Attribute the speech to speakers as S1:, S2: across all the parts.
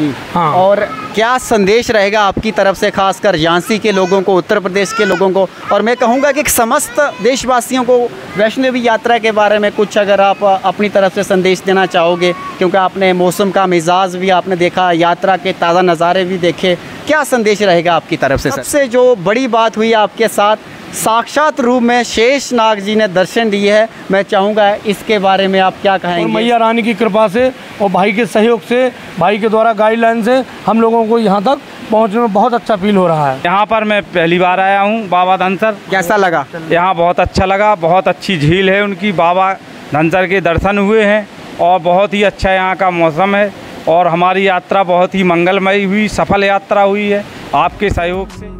S1: जी
S2: हाँ।
S1: और क्या संदेश रहेगा आपकी तरफ से, खासकर झांसी के लोगों को, उत्तर प्रदेश के लोगों को, और मैं कहूँगा कि समस्त देशवासियों को वैष्णो देवी यात्रा के बारे में कुछ अगर आप अपनी तरफ से संदेश देना चाहोगे, क्योंकि आपने मौसम का मिजाज भी आपने देखा, यात्रा के ताज़ा नज़ारे भी देखे, क्या संदेश रहेगा आपकी तरफ से? सबसे जो बड़ी बात हुई आपके साथ, साक्षात रूप में शेषनाग जी ने दर्शन दिए हैं, मैं चाहूँगा इसके बारे में आप क्या कहेंगे?
S2: और मैया रानी की कृपा से और भाई के सहयोग से, भाई के द्वारा गाइडलाइन से हम लोगों को यहाँ तक पहुँचने में बहुत अच्छा फील हो रहा है।
S3: यहाँ पर मैं पहली बार आया हूँ बाबा धनसर।
S1: कैसा लगा?
S3: यहाँ बहुत अच्छा लगा, बहुत अच्छी झील है उनकी, बाबा धनसर के दर्शन हुए हैं और बहुत ही अच्छा यहाँ का मौसम है और हमारी यात्रा बहुत ही मंगलमयी हुई, सफल यात्रा हुई है आपके सहयोग से।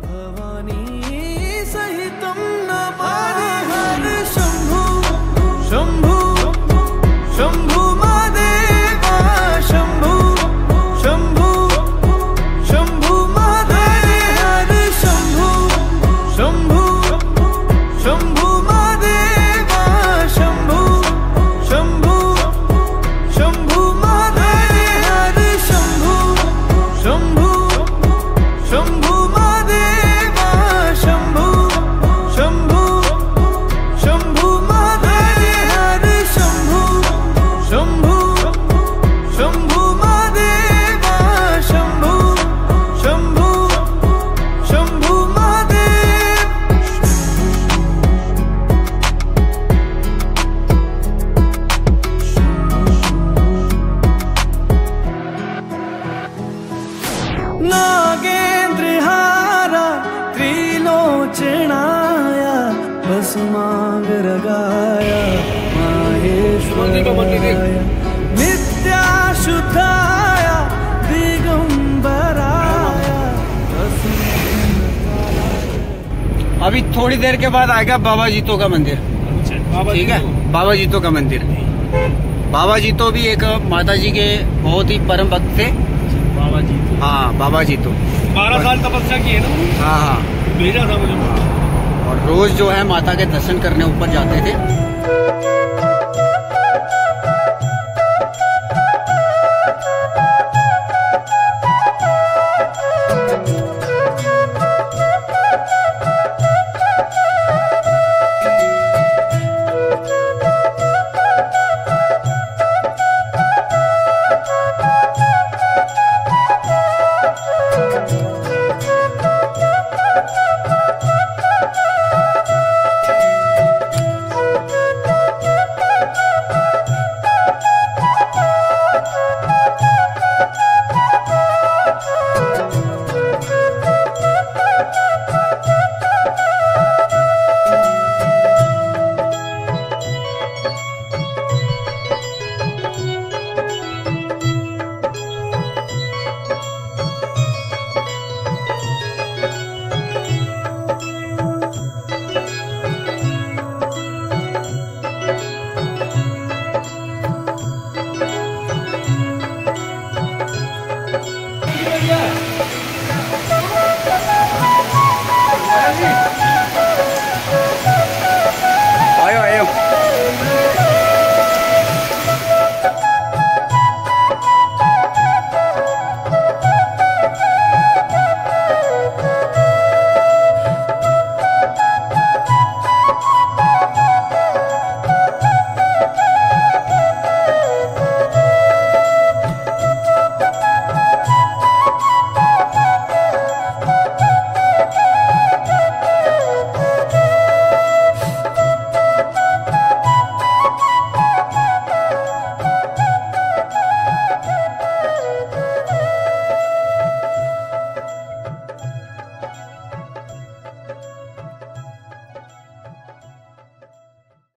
S4: नागेंद्रहारा त्रिलोचनाया भस्मांगरागाया माहेश्वराय नित्याशुद्धाया दिगंबराया।
S1: अभी थोड़ी देर के बाद आएगा बाबा जीतो का मंदिर, ठीक है? बाबा जीतो का मंदिर। बाबा जीतो भी एक माता जी के बहुत ही परम भक्त थे।
S2: बाबा जी,
S1: हाँ बाबा जीतो
S2: 12 साल तपस्या की है ना।
S1: हाँ हाँ,
S2: भेजा था मुझे।
S1: और रोज जो है माता के दर्शन करने ऊपर जाते थे।